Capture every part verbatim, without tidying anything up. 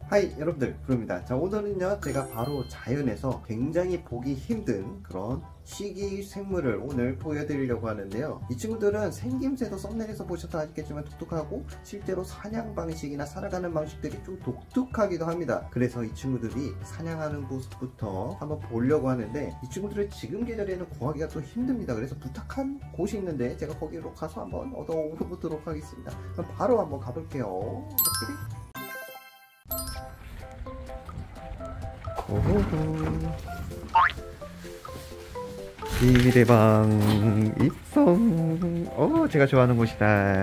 하이 여러분들, 부릅니다. 자, 오늘은요 제가 바로 자연에서 굉장히 보기 힘든 그런 희귀 생물을 오늘 보여드리려고 하는데요. 이 친구들은 생김새도 썸네일에서 보셔도 아시겠지만 독특하고 실제로 사냥 방식이나 살아가는 방식들이 좀 독특하기도 합니다. 그래서 이 친구들이 사냥하는 모습부터 한번 보려고 하는데, 이 친구들을 지금 계절에는 구하기가 또 힘듭니다. 그래서 부탁한 곳이 있는데 제가 거기로 가서 한번 얻어보도록 하겠습니다. 그럼 바로 한번 가볼게요. 오호호. 비밀의 방 입성. 어, 제가 좋아하는 곳이다.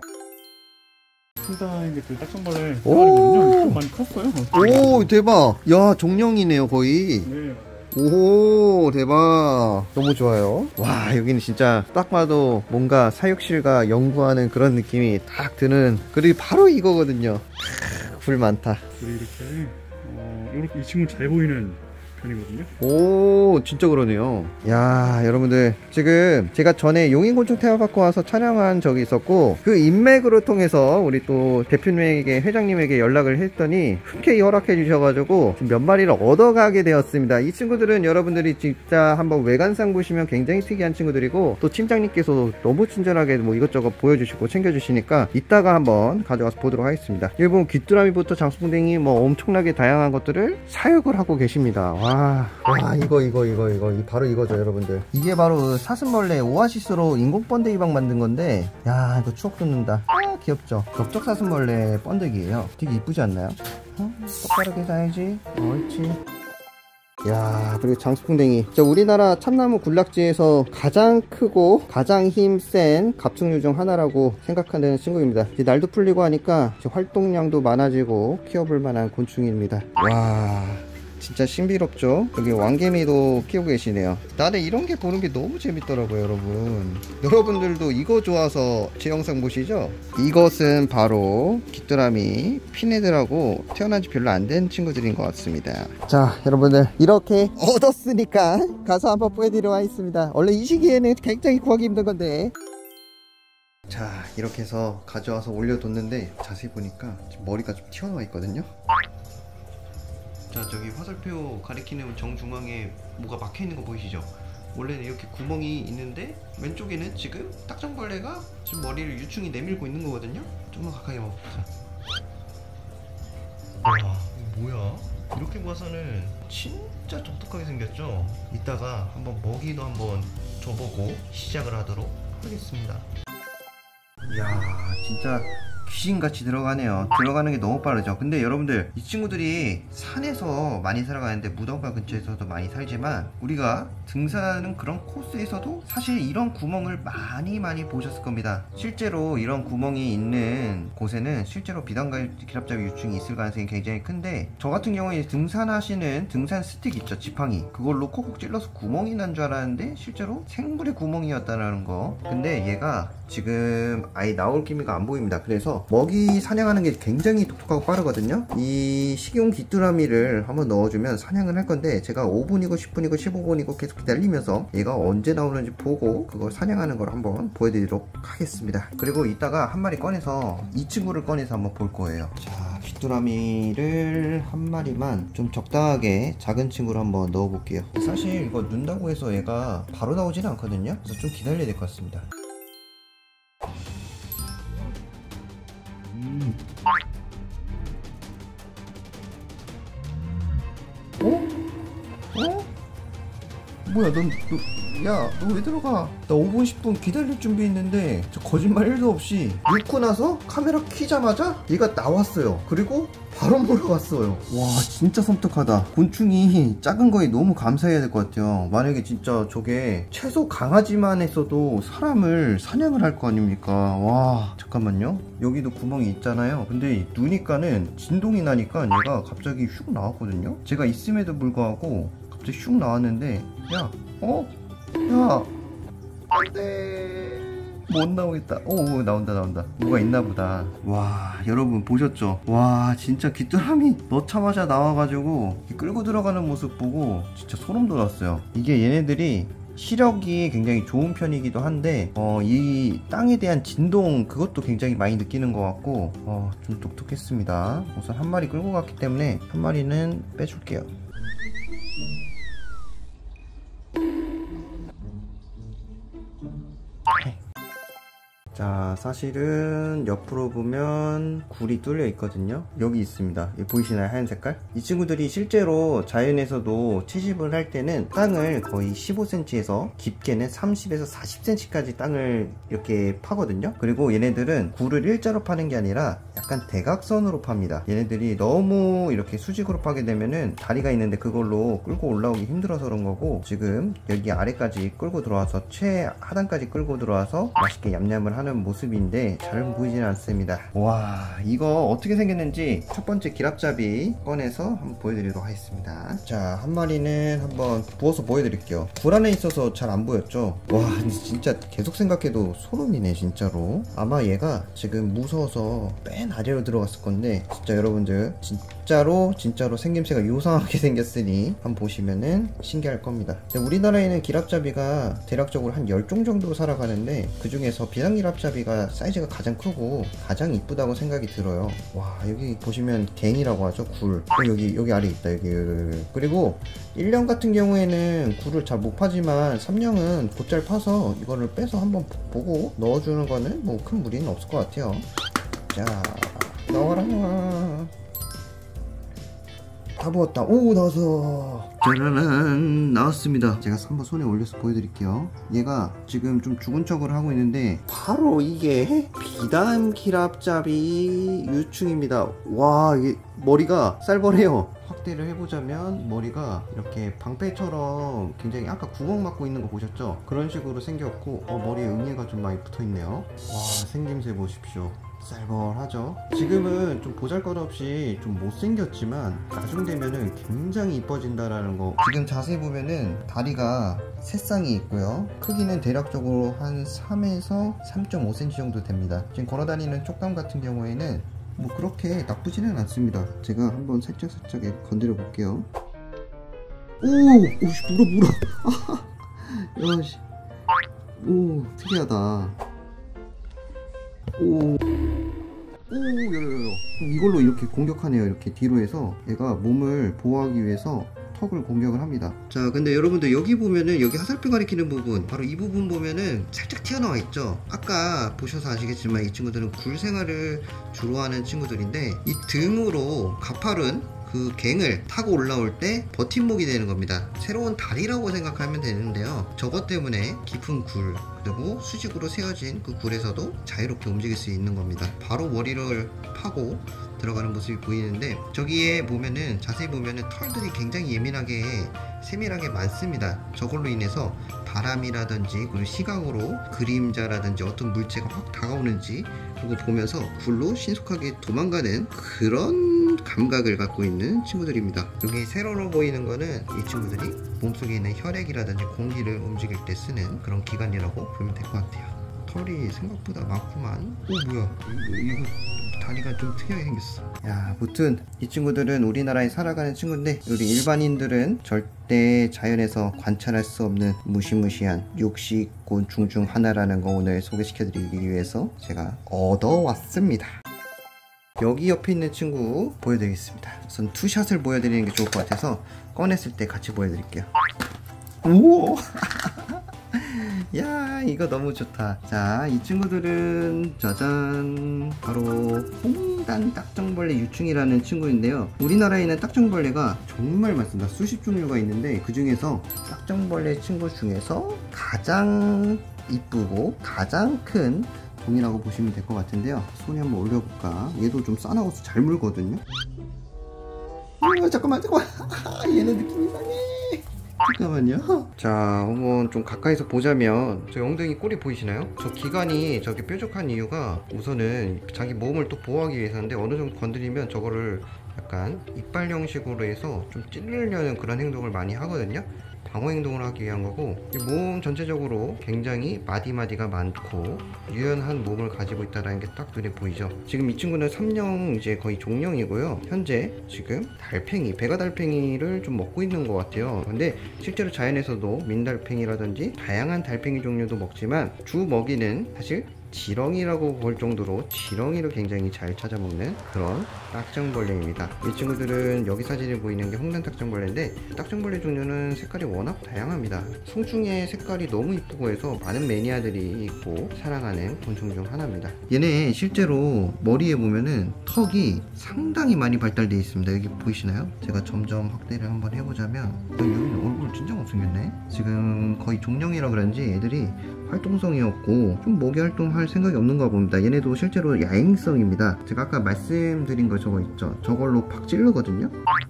혼자인데 그 딱정벌레 오, 많이 컸어요. 오, 대박. 야, 종령이네요 거의. 네. 오, 대박. 너무 좋아요. 와, 여기는 진짜 딱 봐도 뭔가 사육실과 연구하는 그런 느낌이 딱 드는, 그리고 바로 이거거든요. 굴 많다. 굴이 이렇게 어, 이렇게 이 친구 잘 보이는 편이거든요. 오, 진짜 그러네요. 야, 여러분들 지금 제가 전에 용인곤충 테마파크 와서 촬영한 적이 있었고, 그 인맥으로 통해서 우리 또 대표님에게, 회장님에게 연락을 했더니 흔쾌히 허락해 주셔가지고 지금 몇 마리를 얻어가게 되었습니다. 이 친구들은 여러분들이 진짜 한번 외관상 보시면 굉장히 특이한 친구들이고, 또 팀장님께서 너무 친절하게 뭐 이것저것 보여주시고 챙겨주시니까 이따가 한번 가져가서 보도록 하겠습니다. 여기 보면 귀뚜라미부터 장수풍뎅이 뭐 엄청나게 다양한 것들을 사육을 하고 계십니다. 와, 와, 와, 이거 이거 이거 이거 바로 이거죠 여러분들. 이게 바로 사슴벌레 오아시스로 인공 번데기 방 만든 건데, 야, 이거 추억 돋는다. 아, 귀엽죠. 넓적 사슴벌레 번데기예요. 되게 이쁘지 않나요? 어? 똑바르게 사야지. 옳지. 야, 그리고 장수풍뎅이. 자, 우리나라 참나무 군락지에서 가장 크고 가장 힘센 갑충류 중 하나라고 생각하는 친구입니다. 이제 날도 풀리고 하니까 이제 활동량도 많아지고 키워볼 만한 곤충입니다. 와, 진짜 신비롭죠? 여기 왕개미도 키우고 계시네요. 나는 이런 게 보는 게 너무 재밌더라고요, 여러분. 여러분들도 이거 좋아서 제 영상 보시죠? 이것은 바로 귀뚜라미 피네들하고 태어난 지 별로 안 된 친구들인 것 같습니다. 자, 여러분들 이렇게 얻었으니까 가서 한번 보여드리러 하겠습니다. 원래 이 시기에는 굉장히 구하기 힘든 건데. 자, 이렇게 해서 가져와서 올려뒀는데 자세히 보니까 지금 머리가 좀 튀어나와 있거든요. 자, 저기 화살표 가리키는 정중앙에 뭐가 막혀있는 거 보이시죠? 원래는 이렇게 구멍이 있는데 왼쪽에는 지금 딱정벌레가 지금 머리를 유충이 내밀고 있는 거거든요? 좀만 가까이 와보자. 와, 이거 뭐야? 이렇게 봐서는 진짜 독특하게 생겼죠? 이따가 한번 먹이도 한번 줘보고 시작을 하도록 하겠습니다. 이야, 진짜 귀신같이 들어가네요. 들어가는 게 너무 빠르죠. 근데 여러분들, 이 친구들이 산에서 많이 살아가는데 무덤가 근처에서도 많이 살지만, 우리가 등산하는 그런 코스에서도 사실 이런 구멍을 많이 많이 보셨을 겁니다. 실제로 이런 구멍이 있는 곳에는 실제로 비단기랍잡이 유충이 있을 가능성이 굉장히 큰데, 저 같은 경우에 등산하시는 등산 스틱 있죠, 지팡이, 그걸로 콕콕 찔러서 구멍이 난 줄 알았는데 실제로 생물의 구멍이었다는 거. 근데 얘가 지금 아예 나올 기미가 안 보입니다. 그래서 먹이 사냥하는 게 굉장히 독특하고 빠르거든요. 이 식용 귀뚜라미를 한번 넣어주면 사냥을 할 건데, 제가 오 분이고 십 분이고 십오 분이고 계속 기다리면서 얘가 언제 나오는지 보고 그걸 사냥하는 걸 한번 보여드리도록 하겠습니다. 그리고 이따가 한 마리 꺼내서 이 친구를 꺼내서 한번 볼 거예요. 자, 귀뚜라미를 한 마리만 좀 적당하게 작은 친구를 한번 넣어 볼게요. 사실 이거 넣는다고 해서 얘가 바로 나오지는 않거든요. 그래서 좀 기다려야 될 것 같습니다. 음. 어? 어? 뭐야, 넌, 너, 야, 너 왜 들어가? 나 오 분, 십 분 기다릴 준비 했는데, 저 거짓말 일도 없이 넣고 나서 카메라 켜자마자 얘가 나왔어요. 그리고 바로 몰아갔어요. 와, 진짜 섬뜩하다. 곤충이 작은 거에 너무 감사해야 될 것 같아요. 만약에 진짜 저게 최소 강아지만 했어도 사람을 사냥을 할 거 아닙니까? 와, 잠깐만요. 여기도 구멍이 있잖아요. 근데 누니까는 진동이 나니까 얘가 갑자기 슉 나왔거든요. 제가 있음에도 불구하고 갑자기 슉 나왔는데, 야, 어? 야, 안돼. 못 나오겠다. 오, 나온다 나온다. 뭐가 있나보다. 와, 여러분 보셨죠? 와, 진짜 귀뚜라미 넣자마자 나와가지고 끌고 들어가는 모습 보고 진짜 소름 돋았어요. 이게 얘네들이 시력이 굉장히 좋은 편이기도 한데 어, 이 땅에 대한 진동 그것도 굉장히 많이 느끼는 것 같고 어, 좀 똑똑했습니다. 우선 한 마리 끌고 갔기 때문에 한 마리는 빼줄게요. 자, 사실은 옆으로 보면 굴이 뚫려 있거든요. 여기 있습니다. 여기 보이시나요? 하얀 색깔? 이 친구들이 실제로 자연에서도 채집을 할 때는 땅을 거의 십오 센티미터에서 깊게는 삼십에서 사십 센티미터까지 땅을 이렇게 파거든요. 그리고 얘네들은 굴을 일자로 파는 게 아니라 약간 대각선으로 팝니다. 얘네들이 너무 이렇게 수직으로 파게 되면은 다리가 있는데 그걸로 끌고 올라오기 힘들어서 그런 거고, 지금 여기 아래까지 끌고 들어와서 최하단까지 끌고 들어와서 맛있게 얌얌을 하는 모습인데 잘 보이지는 않습니다. 와, 이거 어떻게 생겼는지 첫 번째 기랍잡이 꺼내서 한번 보여드리도록 하겠습니다. 자, 한 마리는 한번 부어서 보여드릴게요. 굴 안에 있어서 잘 안 보였죠? 와, 진짜 계속 생각해도 소름이네 진짜로. 아마 얘가 지금 무서워서 맨 아래로 들어갔을 건데, 진짜 여러분들 진짜로 진짜로 생김새가 요상하게 생겼으니 한번 보시면은 신기할 겁니다. 우리나라에는 기랍잡이가 대략적으로 한 열 종 정도 살아가는데 그 중에서 비상기랍잡이가 사이즈가 가장 크고 가장 이쁘다고 생각이 들어요. 와, 여기 보시면 갱이라고 하죠. 굴. 어, 여기 여기 아래 있다. 여기, 여기. 그리고 일 년 같은 경우에는 굴을 잘 못 파지만 삼 년은 곧잘 파서 이거를 빼서 한번 보고 넣어주는 거는 뭐 큰 무리는 없을 것 같아요. 자, 나와라. 다 부었다. 오, 나왔어. 짜라란, 나왔습니다. 제가 한번 손에 올려서 보여드릴게요. 얘가 지금 좀 죽은 척을 하고 있는데 바로 이게 비단기랍잡이 유충입니다. 와, 이게 머리가 쌀벌해요. 확대를 해보자면 머리가 이렇게 방패처럼 굉장히 아까 구멍 막고 있는 거 보셨죠? 그런 식으로 생겼고, 어, 머리에 응애가 좀 많이 붙어있네요. 와, 생김새 보십시오. 쌀벌하죠. 지금은 좀 보잘것없이 좀 못생겼지만 나중 되면은 굉장히 이뻐진다라는 거. 지금 자세히 보면은 다리가 세 쌍이 있고요. 크기는 대략적으로 한 삼에서 삼 점 오 센티미터 정도 됩니다. 지금 걸어다니는 촉감 같은 경우에는 뭐 그렇게 나쁘지는 않습니다. 제가 한번 살짝 살짝 건드려 볼게요. 오! 오씨, 물어 물어. 야씨. 오, 특이하다. 오, 오, 요요요. 이걸로 이렇게 공격하네요. 이렇게 뒤로 해서 얘가 몸을 보호하기 위해서 턱을 공격을 합니다. 자, 근데 여러분들 여기 보면은 여기 화살표 가리키는 부분, 바로 이 부분 보면은 살짝 튀어나와 있죠. 아까 보셔서 아시겠지만 이 친구들은 굴 생활을 주로 하는 친구들인데 이 등으로 가파른 그 갱을 타고 올라올 때 버팀목이 되는 겁니다. 새로운 다리라고 생각하면 되는데요. 저것 때문에 깊은 굴, 그리고 수직으로 세워진 그 굴에서도 자유롭게 움직일 수 있는 겁니다. 바로 머리를 파고 들어가는 모습이 보이는데, 저기에 보면은 자세히 보면은 털들이 굉장히 예민하게 세밀하게 많습니다. 저걸로 인해서 바람이라든지 그리고 시각으로 그림자라든지 어떤 물체가 확 다가오는지 그거 보면서 굴로 신속하게 도망가는 그런 감각을 갖고 있는 친구들입니다. 여기 세로로 보이는 거는 이 친구들이 몸속에 있는 혈액이라든지 공기를 움직일 때 쓰는 그런 기관이라고 보면 될 것 같아요. 털이 생각보다 많구만. 오, 뭐야, 이거, 이거 다리가 좀 특이하게 생겼어. 야, 무튼 이 친구들은 우리나라에 살아가는 친구인데 우리 일반인들은 절대 자연에서 관찰할 수 없는 무시무시한 육식곤충 중 하나라는 거 오늘 소개시켜 드리기 위해서 제가 얻어왔습니다. 여기 옆에 있는 친구 보여드리겠습니다. 우선 투샷을 보여드리는 게 좋을 것 같아서 꺼냈을 때 같이 보여드릴게요. 오! 야, 이거 너무 좋다. 자, 이 친구들은 짜잔, 바로 홍단 딱정벌레 유충이라는 친구인데요. 우리나라에는 딱정벌레가 정말 많습니다. 수십 종류가 있는데 그 중에서 딱정벌레 친구 중에서 가장 이쁘고 가장 큰 종이라고 보시면 될 것 같은데요. 손에 한번 올려볼까? 얘도 좀 싸나워서 잘 물거든요. 어, 잠깐만 잠깐만. 얘는 느낌 이상해. 잠깐만요. 자, 한번 좀 가까이서 보자면 저 엉덩이 꼬리 보이시나요? 저 기관이 저렇게 뾰족한 이유가 우선은 자기 몸을 또 보호하기 위해서인데, 어느 정도 건드리면 저거를 약간 이빨 형식으로 해서 좀 찌르려는 그런 행동을 많이 하거든요. 방어 행동을 하기 위한 거고, 이 몸 전체적으로 굉장히 마디마디가 많고 유연한 몸을 가지고 있다는 게 딱 눈에 보이죠. 지금 이 친구는 삼령 이제 거의 종령이고요. 현재 지금 달팽이, 베가 달팽이를 좀 먹고 있는 것 같아요. 근데 실제로 자연에서도 민달팽이라든지 다양한 달팽이 종류도 먹지만 주 먹이는 사실 지렁이라고 볼 정도로 지렁이를 굉장히 잘 찾아먹는 그런 딱정벌레입니다. 이 친구들은 여기 사진에 보이는 게 홍단 딱정벌레인데, 딱정벌레 종류는 색깔이 워낙 다양합니다. 송충의 색깔이 너무 이쁘고 해서 많은 매니아들이 있고 사랑하는 곤충 중 하나입니다. 얘네 실제로 머리에 보면은 턱이 상당히 많이 발달되어 있습니다. 여기 보이시나요? 제가 점점 확대를 한번 해보자면, 여기는 얼굴 진짜 못생겼네. 지금 거의 종령이라 그런지 애들이 활동성이 없고 좀 먹이 활동할 생각이 없는가 봅니다. 얘네도 실제로 야행성입니다. 제가 아까 말씀드린 거 저거 있죠? 저걸로 팍 찌르거든요.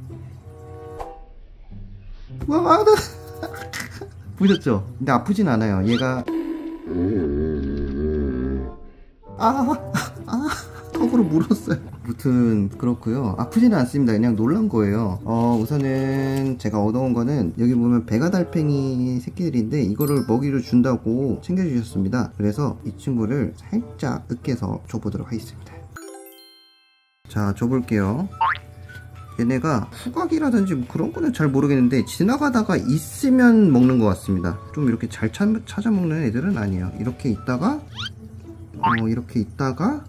와, 나 보셨죠? 근데 아프진 않아요. 얘가 아, 아, 턱으로 물었어요. 아무튼 그렇고요. 아프지는 않습니다. 그냥 놀란 거예요. 어, 우선은 제가 얻어온 거는 여기 보면 베가달팽이 새끼들인데 이거를 먹이를 준다고 챙겨주셨습니다. 그래서 이 친구를 살짝 으깨서 줘보도록 하겠습니다. 자, 줘볼게요. 얘네가 후각이라든지 뭐 그런 거는 잘 모르겠는데 지나가다가 있으면 먹는 것 같습니다. 좀 이렇게 잘 찾아 먹는 애들은 아니에요. 이렇게 있다가 어, 이렇게 있다가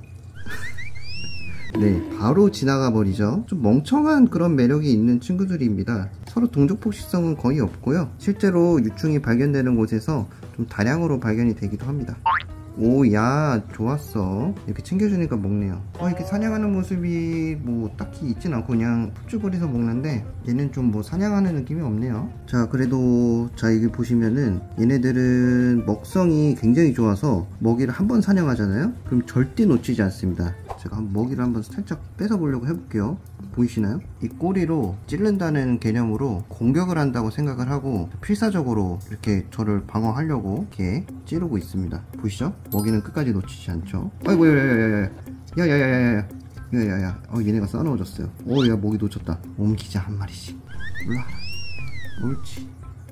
네, 바로 지나가 버리죠. 좀 멍청한 그런 매력이 있는 친구들입니다. 서로 동족 폭식성은 거의 없고요. 실제로 유충이 발견되는 곳에서 좀 다량으로 발견이 되기도 합니다. 오, 야, 좋았어. 이렇게 챙겨주니까 먹네요. 어, 이렇게 사냥하는 모습이 뭐 딱히 있진 않고 그냥 푹쭈거리서 먹는데 얘는 좀 뭐 사냥하는 느낌이 없네요. 자, 그래도 자, 여기 보시면은 얘네들은 먹성이 굉장히 좋아서 먹이를 한번 사냥하잖아요. 그럼 절대 놓치지 않습니다. 제가 한번 먹이를 한번 살짝 뺏어 보려고 해볼게요. 보이시나요? 이 꼬리로 찌른다는 개념으로 공격을 한다고 생각을 하고 필사적으로 이렇게 저를 방어하려고 이렇게 찌르고 있습니다. 보이시죠? 먹이는 끝까지 놓치지 않죠. 아이고, 야야야야야, 야야야야야, 야야야. 어, 얘네가 싸놓아줬어요. 오, 야, 먹이 놓쳤다. 옮기자, 한 마리씩. 올라와라. 옳지.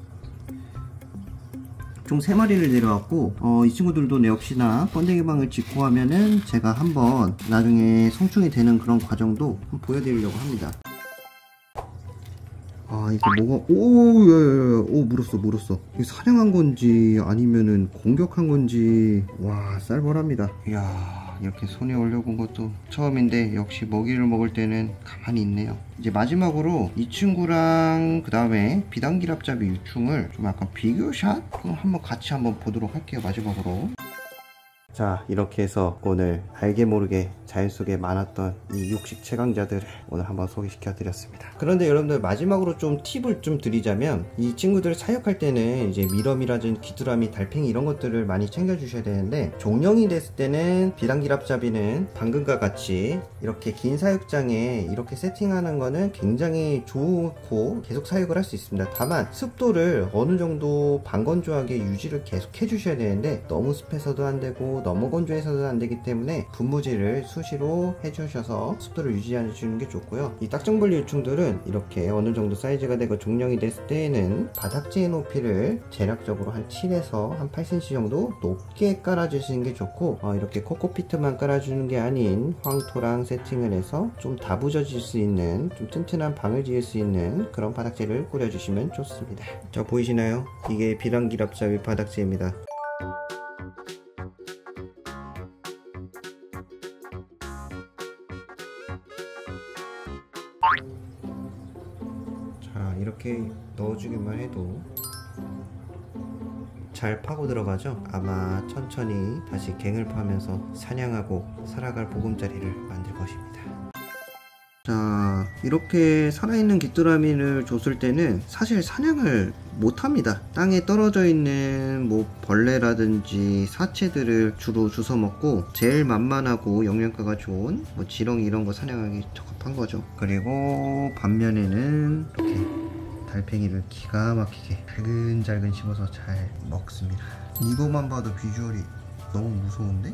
총 세 마리를 내려왔고, 어, 이 친구들도 역시나 번데기방을 짓고 하면은 제가 한번 나중에 성충이 되는 그런 과정도 한번 보여드리려고 합니다. 아, 이게 뭐가, 오, 야, 야, 야, 오, 물었어, 물었어. 이게 사냥한 건지 아니면은 공격한 건지, 와, 쌀벌합니다. 이야. 이렇게 손에 올려본 것도 처음인데 역시 먹이를 먹을 때는 가만히 있네요. 이제 마지막으로 이 친구랑 그 다음에 비단기랍잡이 유충을 좀 약간 비교샷? 좀 한번 같이 한번 보도록 할게요. 마지막으로. 자, 이렇게 해서 오늘 알게 모르게 자연 속에 많았던 이 육식 최강자들을 오늘 한번 소개시켜 드렸습니다. 그런데 여러분들 마지막으로 좀 팁을 좀 드리자면, 이 친구들 사육할 때는 이제 미러미라든지 귀뚜라미, 달팽이 이런 것들을 많이 챙겨 주셔야 되는데, 종령이 됐을 때는 비단기랍잡이는 방금과 같이 이렇게 긴 사육장에 이렇게 세팅하는 거는 굉장히 좋고 계속 사육을 할 수 있습니다. 다만 습도를 어느 정도 반건조하게 유지를 계속 해 주셔야 되는데, 너무 습해서도 안 되고 너무 건조해서도 안 되기 때문에 분무질을 수시로 해주셔서 습도를 유지해 주는 게 좋고요. 이 딱정벌레 유충들은 이렇게 어느 정도 사이즈가 되고 종령이 됐을 때에는 바닥재의 높이를 대략적으로 한 칠에서 한 팔 센티미터 정도 높게 깔아주시는 게 좋고, 어, 이렇게 코코피트만 깔아주는 게 아닌 황토랑 세팅을 해서 좀 다부져질 수 있는 좀 튼튼한 방을 지을 수 있는 그런 바닥재를 꾸려주시면 좋습니다. 자, 보이시나요? 이게 비단기랍잡이 바닥재입니다. 자, 이렇게 넣어주기만 해도 잘 파고 들어가죠. 아마 천천히 다시 갱을 파면서 사냥하고 살아갈 보금자리를 만들 것입니다. 자, 이렇게 살아있는 귀뚜라미를 줬을 때는 사실 사냥을 못합니다. 땅에 떨어져 있는 뭐 벌레라든지 사체들을 주로 주워 먹고, 제일 만만하고 영양가가 좋은 뭐 지렁이 이런 거 사냥하기 적합한 거죠. 그리고 반면에는 이렇게 달팽이를 기가 막히게 잘근잘근 씹어서 잘 먹습니다. 이거만 봐도 비주얼이 너무 무서운데?